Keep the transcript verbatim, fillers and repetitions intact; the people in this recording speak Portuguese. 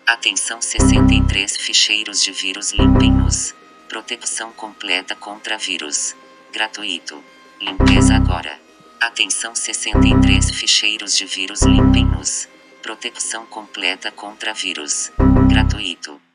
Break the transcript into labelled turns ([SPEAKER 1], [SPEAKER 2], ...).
[SPEAKER 1] Atenção, sessenta e três ficheiros de vírus, limpem-nos. Proteção completa contra vírus. Gratuito. Limpeza agora. Atenção, sessenta e três ficheiros de vírus, limpem-nos. Proteção completa contra vírus. Gratuito.